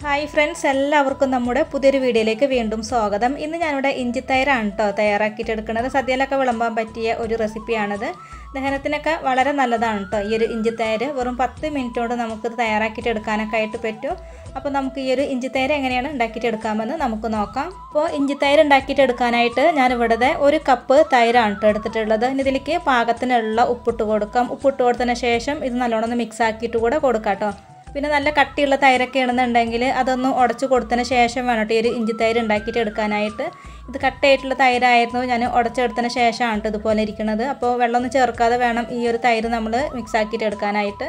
Hi friends, എല്ലാവർക്കും നമ്മുടെ പുതിയൊരു വീഡിയോയിലേക്ക് വീണ്ടും സ്വാഗതം. ഇന്ന് ഞാനിവിടെ ഇഞ്ചിത്തൈരാണ് കേട്ടോ തയ്യാറാക്കിയിട്ടെടുക്കുന്നത്. സദ്യയിലൊക്കെ വിളമ്പാൻ പറ്റിയ ഒരു റെസിപ്പിയാണിത്. ദഹനത്തിനൊക്കെ വളരെ നല്ലതാണ് കേട്ടോ ഈ ഒരു ഇഞ്ചിത്തൈര്. വെറും 10 മിനിറ്റ് കൊണ്ട് നമുക്കിത് തയ്യാറാക്കിയിട്ടെടുക്കാനൊക്കെ ആയിട്ട് പറ്റും. അപ്പോൾ നമുക്ക് ഈ ഒരു ഇഞ്ചിത്തൈര് എങ്ങനെയാണ് ഉണ്ടാക്കിയിട്ടെടുക്കാമെന്ന് നമുക്ക് നോക്കാം. അപ്പോൾ ഇഞ്ചിത്തൈര് ഉണ്ടാക്കിയിട്ടെടുക്കാനായിട്ട് ഞാനിവിടെ 1 കപ്പ് തൈരാണ് കേട്ടോ എടുത്തിട്ടുള്ളത്. ഇനി ഇതിലേക്ക് പാകത്തിനുള്ള ഉപ്പിട്ട് കൊടുക്കാം. ഉപ്പിട്ട് കൊടുത്തതിന് ശേഷം ഇത് നല്ലോണം ഒന്ന് മിക്സ് ആക്കിയിട്ട് കൂടെ കൊടുക്കാം കേട്ടോ. പിന്നെ നല്ല കട്ടിയുള്ള തൈരൊക്കെ ആണെന്നുണ്ടെങ്കിൽ അതൊന്ന് ഉടച്ച് കൊടുത്തതിന് ശേഷം വേണം കേട്ടോ ഈ ഒരു ഇഞ്ചിത്തൈര് ഉണ്ടാക്കിയിട്ട് എടുക്കാനായിട്ട്. ഇത് കട്ടയായിട്ടുള്ള തൈരായിരുന്നു, ഞാൻ ഉടച്ചെടുത്തതിന് ശേഷമാണ് കേട്ടോ ഇതുപോലെ ഇരിക്കുന്നത്. അപ്പോൾ വെള്ളമൊന്നും ചേർക്കാതെ വേണം ഈ ഒരു തൈര് നമ്മൾ മിക്സ് ആക്കിയിട്ട് എടുക്കാനായിട്ട്.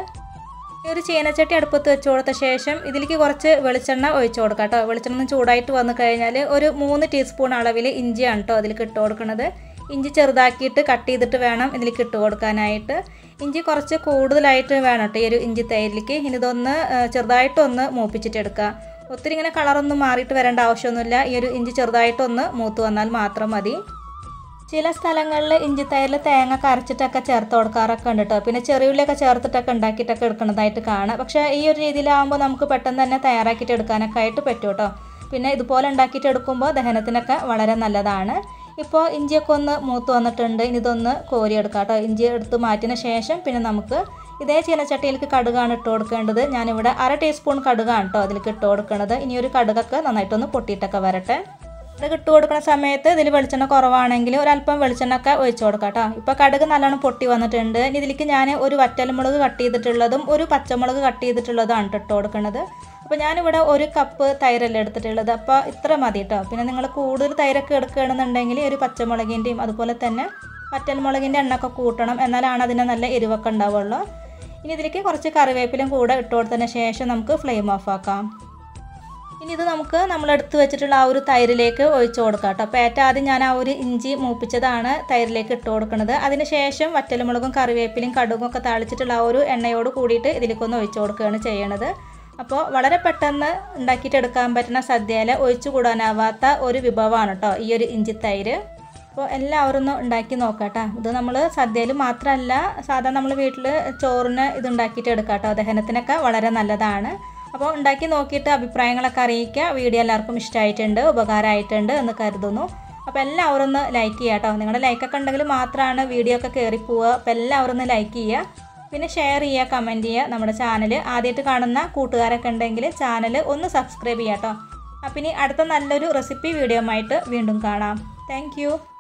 ഈ ഒരു ചീനച്ചട്ടി അടുപ്പത്ത് വെച്ച് കൊടുത്ത ശേഷം ഇതിലേക്ക് കുറച്ച് വെളിച്ചെണ്ണ ഒഴിച്ച് കൊടുക്കാം കേട്ടോ. വെളിച്ചെണ്ണ ചൂടായിട്ട് വന്നു കഴിഞ്ഞാൽ ഒരു 3 ടീസ്പൂൺ അളവിൽ ഇഞ്ചിയാണ് കേട്ടോ അതിലേക്ക് ഇട്ട് കൊടുക്കുന്നത്. ഇഞ്ചി ചെറുതാക്കിയിട്ട് കട്ട് ചെയ്തിട്ട് വേണം ഇതിലേക്ക് ഇട്ട് കൊടുക്കാനായിട്ട്. ഇഞ്ചി കുറച്ച് കൂടുതലായിട്ട് വേണം കേട്ടോ ഈ ഒരു ഇഞ്ചി തൈരിലേക്ക്. ഇനി ഇതൊന്ന് ചെറുതായിട്ടൊന്ന് മൂപ്പിച്ചിട്ടെടുക്കുക. ഒത്തിരി ഇങ്ങനെ കളറൊന്നും മാറിയിട്ട് വരേണ്ട ആവശ്യമൊന്നുമില്ല. ഈ ഒരു ഇഞ്ചി ചെറുതായിട്ടൊന്ന് മൂത്ത് വന്നാൽ മാത്രം മതി. ചില സ്ഥലങ്ങളിൽ ഇഞ്ചിത്തൈരിൽ തേങ്ങ അരച്ചിട്ടൊക്കെ ചേർത്ത് കൊടുക്കാറൊക്കെ ഉണ്ട് കേട്ടോ. പിന്നെ ചെറിയുള്ളിയൊക്കെ ചേർത്തിട്ടൊക്കെ ഉണ്ടാക്കിയിട്ടൊക്കെ എടുക്കുന്നതായിട്ട് കാണാം. പക്ഷേ ഈ ഒരു രീതിയിലാകുമ്പോൾ നമുക്ക് പെട്ടെന്ന് തന്നെ തയ്യാറാക്കിയിട്ട് എടുക്കാനൊക്കെ ആയിട്ട് പറ്റും കേട്ടോ. പിന്നെ ഇതുപോലെ ഉണ്ടാക്കിയിട്ട് എടുക്കുമ്പോൾ ദഹനത്തിനൊക്കെ വളരെ നല്ലതാണ്. ഇപ്പോൾ ഇഞ്ചിയൊക്കെ ഒന്ന് മൂത്ത് വന്നിട്ടുണ്ട്. ഇനി ഇതൊന്ന് കോരിയെടുക്കാം കേട്ടോ. ഇഞ്ചി എടുത്ത് മാറ്റിന് ശേഷം പിന്നെ നമുക്ക് ഇതേ ചീനച്ചട്ടിയിലേക്ക് കടുകാണ് ഇട്ട് കൊടുക്കേണ്ടത്. ഞാനിവിടെ 1/2 ടീസ്പൂൺ കടുകാണ് കേട്ടോ അതിലേക്ക് ഇട്ട് കൊടുക്കുന്നത്. ഇനി ഒരു കടുകൊക്കെ നന്നായിട്ടൊന്ന് പൊട്ടിയിട്ടൊക്കെ വരട്ടെ. കടുക് ഇട്ട് കൊടുക്കുന്ന സമയത്ത് ഇതിൽ വെളിച്ചെണ്ണ കുറവാണെങ്കിൽ ഒരല്പം വെളിച്ചെണ്ണയൊക്കെ ഒഴിച്ച് കൊടുക്കാം കേട്ടോ. ഇപ്പോൾ കടുക് നല്ലോണം പൊട്ടി വന്നിട്ടുണ്ട്. ഇനി ഇതിലേക്ക് ഞാൻ ഒരു വറ്റൽമുളക് കട്ട് ചെയ്തിട്ടുള്ളതും ഒരു പച്ചമുളക് കട്ട് ചെയ്തിട്ടുള്ളതാണ് ഇട്ട് കൊടുക്കുന്നത്. അപ്പോൾ ഞാനിവിടെ 1 കപ്പ് തൈരല്ല എടുത്തിട്ടുള്ളത്. അപ്പോൾ ഇത്ര മതി കേട്ടോ. പിന്നെ നിങ്ങൾ കൂടുതൽ തൈരൊക്കെ എടുക്കുകയാണെന്നുണ്ടെങ്കിൽ ഒരു പച്ചമുളകിൻ്റെയും അതുപോലെ തന്നെ വറ്റൽമുളകിൻ്റെ എണ്ണയൊക്കെ കൂട്ടണം. എന്നാലാണ് അതിന് നല്ല എരിവൊക്കെ ഉണ്ടാവുള്ളൂ. ഇനി ഇതിലേക്ക് കുറച്ച് കറിവേപ്പിലും കൂടെ ഇട്ട് കൊടുത്തതിന് ശേഷം നമുക്ക് ഫ്ലെയിം ഓഫ് ആക്കാം. ഇനി ഇത് നമുക്ക് നമ്മളെടുത്ത് വെച്ചിട്ടുള്ള ആ ഒരു തൈരിലേക്ക് ഒഴിച്ച് കൊടുക്കാം കേട്ടോ. അപ്പോൾ ഏറ്റവും ആദ്യം ഞാൻ ആ ഒരു ഇഞ്ചി മൂപ്പിച്ചതാണ് തൈരിലേക്ക് ഇട്ട് കൊടുക്കുന്നത്. അതിന് ശേഷം വറ്റൽമുളകും കറിവേപ്പിലും കടുകും ഒക്കെ താളിച്ചിട്ടുള്ള ആ ഒരു എണ്ണയോട് കൂടിയിട്ട് ഇതിലേക്കൊന്ന് ഒഴിച്ച് കൊടുക്കുകയാണ് ചെയ്യണത്. അപ്പോൾ വളരെ പെട്ടെന്ന് ഉണ്ടാക്കിയിട്ടെടുക്കാൻ പറ്റുന്ന സദ്യയിൽ ഒഴിച്ചു കൂടാനാവാത്ത ഒരു വിഭവമാണ് കേട്ടോ ഈ ഒരു ഇഞ്ചിത്തൈര്. അപ്പോൾ എല്ലാവരും ഒന്ന് ഉണ്ടാക്കി നോക്കാം കേട്ടോ. ഇത് നമ്മൾ സദ്യയിൽ മാത്രമല്ല സാധാരണ നമ്മൾ വീട്ടിൽ ചോറിന് ഇത് ഉണ്ടാക്കിയിട്ട് എടുക്കാം കേട്ടോ. ദഹനത്തിനൊക്കെ വളരെ നല്ലതാണ്. അപ്പോൾ ഉണ്ടാക്കി നോക്കിയിട്ട് അഭിപ്രായങ്ങളൊക്കെ അറിയിക്കുക. വീഡിയോ എല്ലാവർക്കും ഇഷ്ടമായിട്ടുണ്ട്, ഉപകാരമായിട്ടുണ്ട് എന്ന് കരുതുന്നു. അപ്പോൾ എല്ലാവരും ഒന്ന് ലൈക്ക് ചെയ്യുക കേട്ടോ. നിങ്ങളുടെ ലൈക്കൊക്കെ ഉണ്ടെങ്കിൽ മാത്രമാണ് വീഡിയോ ഒക്കെ കയറിപ്പോവുക. അപ്പോൾ എല്ലാവരും ഒന്ന് ലൈക്ക് ചെയ്യുക, പിന്നെ ഷെയർ ചെയ്യുക, കമൻറ്റ് ചെയ്യുക. നമ്മുടെ ചാനൽ ആദ്യമായിട്ട് കാണുന്ന കൂട്ടുകാരൊക്കെ ഉണ്ടെങ്കിൽ ചാനൽ ഒന്ന് സബ്സ്ക്രൈബ് ചെയ്യുക കേട്ടോ. അപ്പം ഇനി അടുത്ത നല്ലൊരു റെസിപ്പി വീഡിയോ ആയിട്ട് വീണ്ടും കാണാം. താങ്ക്